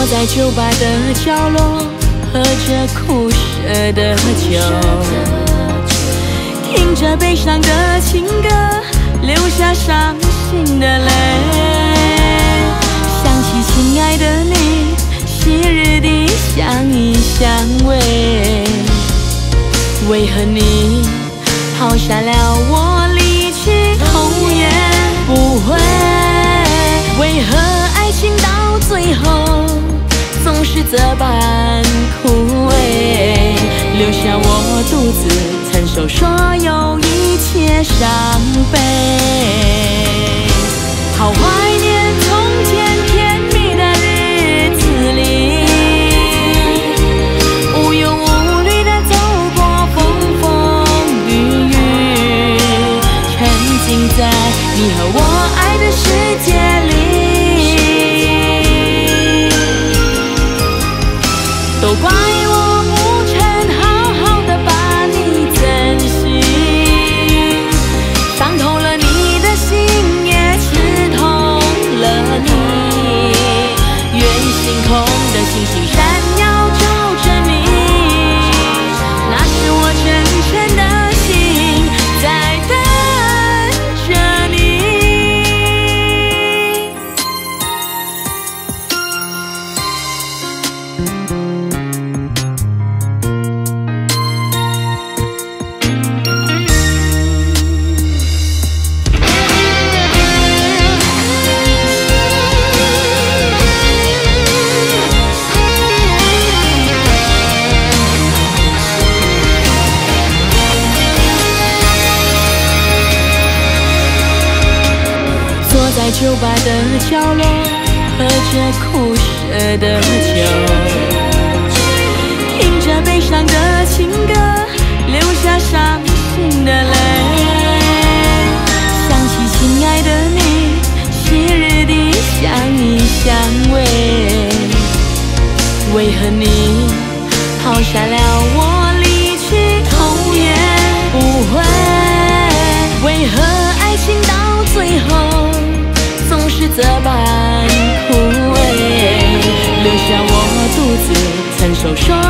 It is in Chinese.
在酒吧的角落，喝着苦涩的酒，听着悲伤的情歌，流下伤心的泪。想起亲爱的你，昔日的相依相偎，为何你抛下了我离去，头也不回？为何爱情到最后总是这般枯萎，留下我独自承受所有一切伤悲。好怀念从前甜蜜的日子里，无忧无虑地走过风风雨雨，沉浸在你和我爱的世界里。都怪我不曾好好的把你珍惜，伤透了你的心，也刺痛了你。愿星空的星星闪耀照着你，那是我真诚的心在等着你。在酒吧的角落，喝着苦涩的酒，听着悲伤的情歌，流下伤心的泪。想起亲爱的你，昔日的相依相偎，为何你抛下了我离去，头也不回？为何爱情到最后总是这般枯萎，留下我独自承受所